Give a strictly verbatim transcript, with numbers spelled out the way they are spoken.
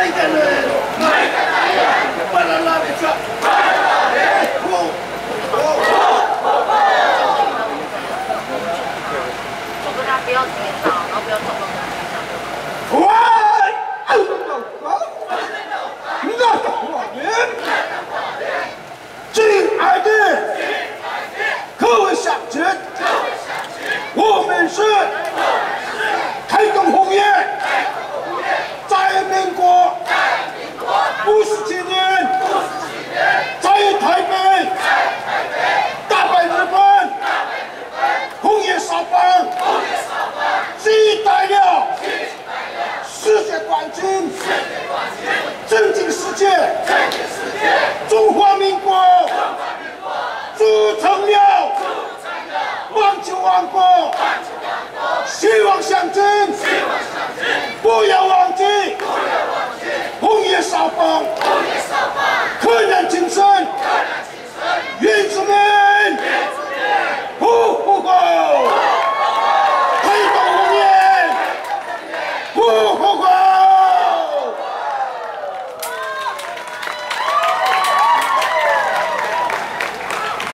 每个人，每个男人，不能让你说，不能让你哭，哭，哭，哭。 就跟他不要跌倒，然后不要撞到他。 喂，二十六号，那个画面，亲爱的，各位乡亲，我们是。